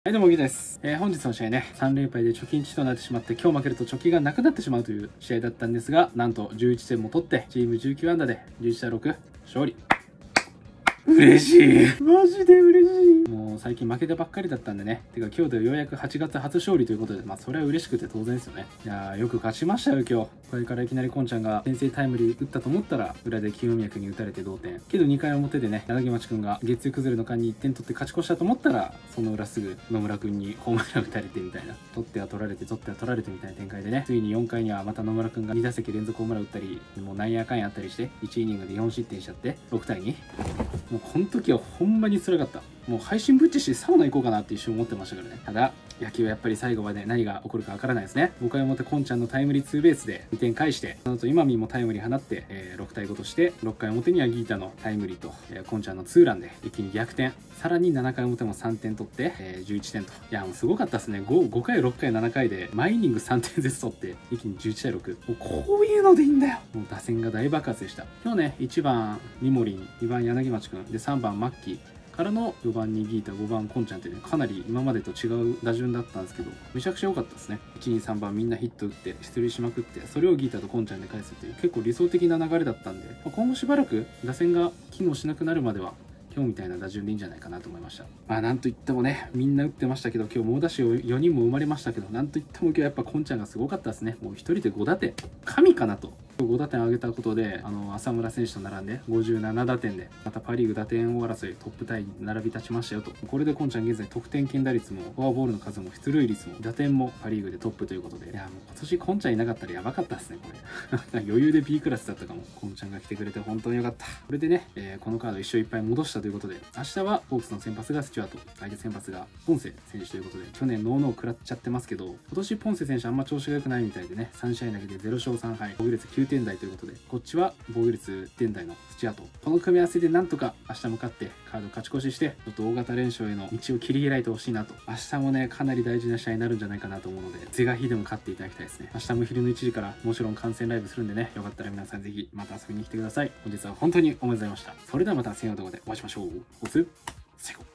はい、どうも、ギです。本日の試合ね、3連敗で貯金1となってしまって、今日負けると貯金がなくなってしまうという試合だったんですが、なんと11点も取って、チーム19安打で11対6、勝利。嬉しい。マジで嬉しい。もう最近負けてばっかりだったんでね。てか今日でようやく8月初勝利ということで、まあそれは嬉しくて当然ですよね。いやー、よく勝ちましたよ、今日。これからいきなりコンちゃんが先制タイムリー打ったと思ったら、裏で清宮君に打たれて同点。けど2回表でね、柳町君が月曜崩れの間に1点取って勝ち越したと思ったら、その裏すぐ野村君にホームラン打たれてみたいな。取っては取られて、取っては取られてみたいな展開でね。ついに4回にはまた野村君が2打席連続ホームラン打ったり、もうなんやかんやあったりして、1イニングで4失点しちゃって、6対2。もうこの時はほんまに辛かった。もう配信ぶっちしてサウナ行こうかなって一瞬思ってましたからね。ただ、野球はやっぱり最後まで何が起こるかわからないですね。5回表コンちゃんのタイムリーツーベースで2点返して、その後今見もタイムリー放って、6対5として、6回表にはギータのタイムリーと、コンちゃんのツーランで一気に逆転。さらに7回表も3点取って、11点と。いや、もうすごかったですね。5回、6回、7回で、毎イニング3点ずつ取って、一気に11対6。もうこういうのでいいんだよ。もう打線が大爆発でした。今日ね、1番、三森、2番、柳町くん、で、3番、マッキー。からの4番にギータ、5番コンちゃんってね、かなり今までと違う打順だったんですけど、めちゃくちゃ良かったですね。1、2、3番みんなヒット打って出塁しまくって、それをギータとコンちゃんで返すっていう結構理想的な流れだったんで、今後しばらく打線が機能しなくなるまでは今日みたいな打順でいいんじゃないかなと思いました。まあなんといってもね、みんな打ってましたけど、今日猛打賞4人も生まれましたけど、なんといっても今日やっぱコンちゃんがすごかったですね。もう1人で5打点。神かなと。5打点上げたことで、浅村選手と並んで57打点で、またパ・リーグ打点王争いトップタイに並び立ちましたよと。これでコンちゃん現在得点圏打率も、フォアボールの数も、出塁率も、打点もパ・リーグでトップということで、いやもう今年コンちゃんいなかったらやばかったですね、これ。余裕で B クラスだったかも。コンちゃんが来てくれて本当によかった。これでね、このカード1勝1敗戻したということで、明日はホークスの先発がスチュワート、相手先発がポンセ選手ということで、去年ノーノー食らっちゃってますけど、今年ポンセ選手あんま調子が良くないみたいでね、3試合投げて0勝3敗、防御率9点台ということで、こっちは防御率1点台のスチュワート。この組み合わせでなんとか明日向かってカード勝ち越しして、ちょっと大型連勝への道を切り開いてほしいなと。明日もね、かなり大事な試合になるんじゃないかなと思うので、是が非でも勝っていただきたいですね。明日も昼の1時からもちろん観戦ライブするんでね、よかったら皆さんぜひまた遊びに来てください。本日は本当におめでとうございました。それではまた次の動画でお会いしましょう。おつ、最後。